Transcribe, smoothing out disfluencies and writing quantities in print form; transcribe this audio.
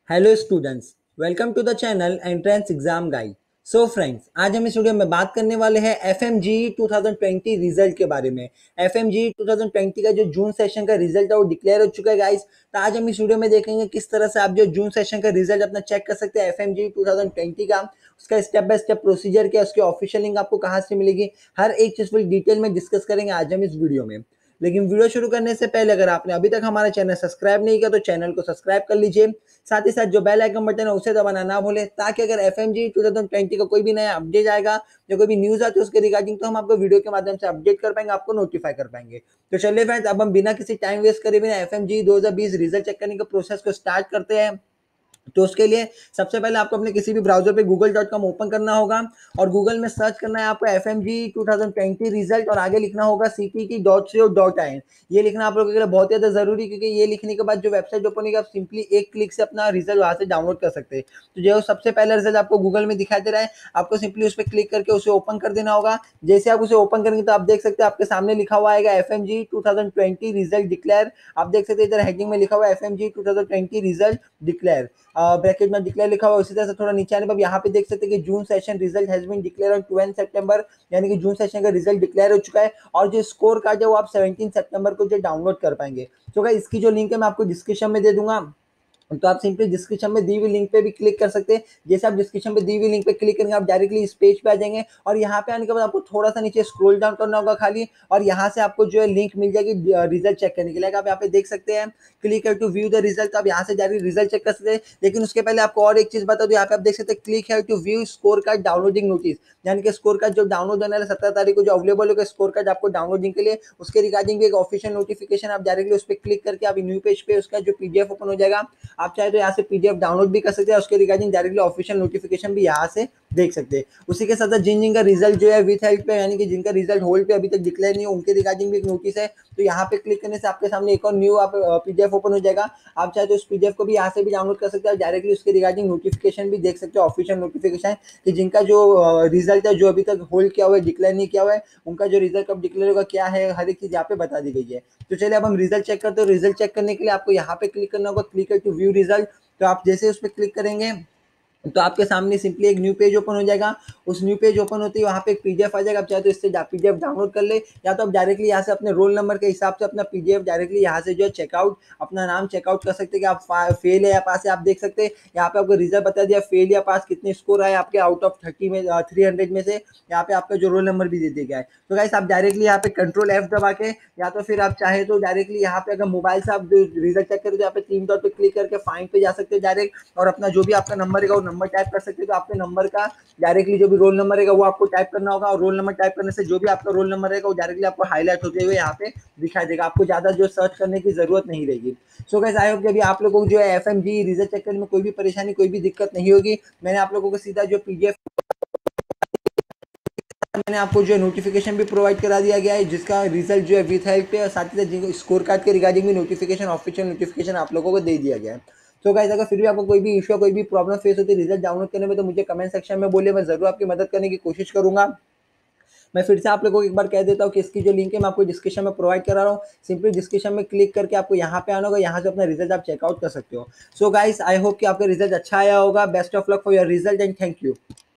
Hello students, welcome to the channel entrance exam guide. So friends, आज हम इस video में बात करने वाले हैं एफएमजी 2020 रिजल्ट के बारे में। एफएमजी 2020 का जो जून सेशन का रिजल्ट है वो डिक्लेयर हो चुका है गाइस। तो आज हम इस वीडियो में देखेंगे किस तरह से आप जो जून सेशन का रिजल्ट अपना चेक कर सकते हैं एफएमजी 2020 का, उसका स्टेप बाय स्टेप प्रोसीजर क्या, उसकी ऑफिशियल लिंक आपको कहाँ से मिलेगी, हर एक चीज फुल डिटेल में डिस्कस करेंगे आज हम इस वीडियो में। लेकिन वीडियो शुरू करने से पहले अगर आपने अभी तक हमारा चैनल सब्सक्राइब नहीं किया तो चैनल को सब्सक्राइब कर लीजिए। साथ ही साथ जो बेल आइकन बटन है उसे दबाना ना भूलें, ताकि अगर एफएमजी 2020 का कोई भी नया अपडेट आएगा या कोई भी न्यूज आती है उसके रिगार्डिंग, तो हम आपको वीडियो के माध्यम से अपडेट कर पाएंगे, आपको नोटिफाई कर पाएंगे। तो चलिए फ्रेंड्स, अब हम बिना किसी टाइम वेस्ट करे बिना एफएमजी 2020 रिजल्ट चेक करने के प्रोसेस को स्टार्ट करते हैं। तो उसके लिए सबसे पहले आपको अपने किसी भी ब्राउजर पे google.com ओपन करना होगा और गूगल में सर्च करना है आपको एफएमजी 2020 रिजल्ट और आगे लिखना होगा cpt.co.in। ये लिखना आप लोगों के लिए बहुत ज़्यादा जरूरी, क्योंकि ये लिखने के बाद जो वेबसाइट ओपन होगी आप सिंपली एक क्लिक से अपना रिजल्ट वहां से डाउनलोड कर सकते हैं। तो जो सबसे पहला रिजल्ट आपको गूगल में दिखाई दे रहा है, आपको सिंपली उस पर क्लिक करके उसे ओपन कर देना होगा। जैसे आप उसे ओपन करेंगे तो आप देख सकते हैं आपके सामने लिखा हुआ आएगा एफएमजी 2020 रिजल्ट डिक्लेयर। आप देख सकते हैं इधर हेडिंग में लिखा हुआ है एफएमजी 2020 रिजल्ट डिक्लेयर, ब्रैकेट में डिक्लेयर लिखा हुआ है। उसी तरह से थोड़ा नीचे आने पर यहाँ पे देख सकते हैं कि June session result has been declare on 12 सितंबर, यानी कि जून सेशन का रिजल्ट डिक्लेयर हो चुका है। और जो स्कोर कार्ड है वो आप 17 सितंबर को जो डाउनलोड कर पाएंगे। तो गाइस, इसकी जो लिंक है मैं आपको डिस्क्रिप्शन में दे दूंगा, तो आप सिंपली डिस्क्रिप्शन में दी हुई लिंक पे भी क्लिक कर सकते हैं। जैसे आप डिस्क्रिप्शन पे दी हुई लिंक पे क्लिक करेंगे आप डायरेक्टली इस पेज पे आ जाएंगे और यहाँ पे आने के बाद आपको थोड़ा सा नीचे स्क्रॉल डाउन करना होगा खाली, और यहाँ से आपको जो है लिंक मिल जाएगी रिजल्ट चेक करने के लिए। आप यहाँ पे देख सकते हैं click here to view the result, आप यहाँ से डायरेक्ट रिजल्ट चेक कर सकते हैं। लेकिन उसके पहले आपको और एक चीज बता दो, यहाँ पे आप देख सकते हैं click here to view score card downloading notice, यानी कि स्कोर कार्ड जो डाउनलोड होने वाला 17 तारीख को जो अवेलेबल होगा स्कोर कार्ड आपको डाउनलोडिंग के लिए, उसके रिगार्डिंग भी एक ऑफिशियल नोटिफिकेशन आप डायरेक्टली उस पर क्लिक करके आप न्यू पेज पे उसका जो पीडीएफ ओपन हो जाएगा। आप चाहे तो यहाँ से पीडीएफ डाउनलोड भी कर सकते हैं, उसके रिगार्डिंग डायरेक्टली ऑफिशियल नोटिफिकेशन भी यहाँ से देख सकते हैं। उसी के साथ जिन जिनका रिजल्ट जो है विथ हेल्प पे, यानी कि जिनका रिजल्ट होल्ड पे अभी तक डिक्लेयर नहीं है, उनके रिगार्डिंग भी एक नोटिस है। तो यहाँ पे क्लिक करने से आपके सामने एक और न्यू आप पीडीएफ ओपन हो जाएगा। आप चाहे तो उस पीडीएफ को भी यहाँ से भी डाउनलोड कर सकते हैं और डायरेक्टली उसके रिगार्डिंग नोटिफिकेशन भी देख सकते हो, ऑफिशियल नोटिफिकेशन कि जिनका जो रिजल्ट है जो अभी तक होल्ड किया हुआ है, डिक्लेयर नहीं किया हुआ है, उनका जो रिजल्ट कब डिक्लेयर होगा क्या है, हर एक चीज यहाँ पे बता दी गई है। तो चलिए अब हम रिजल्ट चेक करते हैं। रिजल्ट चेक करने के लिए आपको यहाँ पे क्लिक करना होगा, क्लिक टू व्यू रिजल्ट। तो आप जैसे उस पर क्लिक करेंगे तो आपके सामने सिंपली एक न्यू पेज ओपन हो जाएगा। उस न्यू पेज ओपन होते ही वहाँ पे एक पीडीएफ आ जाएगा। आप चाहे तो इससे पीडीएफ डाउनलोड कर ले, या तो आप डायरेक्टली यहाँ से अपने रोल नंबर के हिसाब से अपना पीडीएफ डायरेक्टली यहाँ से जो है चेकआउट अपना नाम चेकआउट कर सकते हैं कि आप फेल है या पास है। आप देख सकते हैं यहाँ पे आपको रिजल्ट बता दिया, फेल या पास कितने स्कोर आए आपके आउट ऑफ 30 में 300 में से। यहाँ पे आपका जो रोल नंबर भी दे दिया गया है। तो गाइस, आप डायरेक्टली यहाँ पे कंट्रोल एफ दबा के, या तो फिर आप चाहे तो डायरेक्टली यहाँ पे अगर मोबाइल से आप रिजल्ट चेक करें तो यहाँ पे 3 डॉट पे क्लिक करके फाइंड पे जा सकते हैं डायरेक्ट, और अपना जो भी आपका नंबर है वो नंबर टाइप कर सकते हैं। तो आपके नंबर का डायरेक्टली जो भी रोल नंबर रहेगा वो आपको टाइप करना होगा, और रोल नंबर टाइप करने से जो भी आपका रोल नंबर रहेगा वो डायरेक्टली आपको हाईलाइट होते हुए यहाँ पे दिखाई देगा। आपको ज्यादा जो सर्च करने की जरूरत नहीं रहेगी। सो गाइस, आई होप कि अभी आप लोगों को जो है एफएमजी रिजल्ट चेक करने में कोई भी परेशानी कोई भी दिक्कत नहीं होगी। मैंने आप लोगों को सीधा जो पीडीएफ मैंने आपको जो है नोटिफिकेशन भी प्रोवाइड करा दिया गया है, जिसका रिजल्ट जो है विथ हेल्प पे, और साथ ही साथ स्कोर कार्ड के रिगार्डिंग भी नोटिफिकेशन ऑफिशियल नोटिफिकेशन आप लोगों को दे दिया गया है। तो गाइस, अगर फिर भी आपको कोई भी इशू कोई भी प्रॉब्लम फेस होती है रिजल्ट डाउनलोड करने में, तो मुझे कमेंट सेक्शन में बोलिए, मैं जरूर आपकी मदद करने की कोशिश करूंगा। मैं फिर से आप लोगों को एक बार कह देता हूँ कि इसकी जो लिंक है मैं आपको डिस्क्रिप्शन में प्रोवाइड करा रहा हूँ। सिंपली डिस्क्रिप्शन में क्लिक करके आपको यहाँ पे आना होगा, यहाँ से अपना रिजल्ट आप चेकआउट कर सकते हो। सो गाइस, आई होप कि आपका रिजल्ट अच्छा आया होगा। Best of luck for your result and thank you.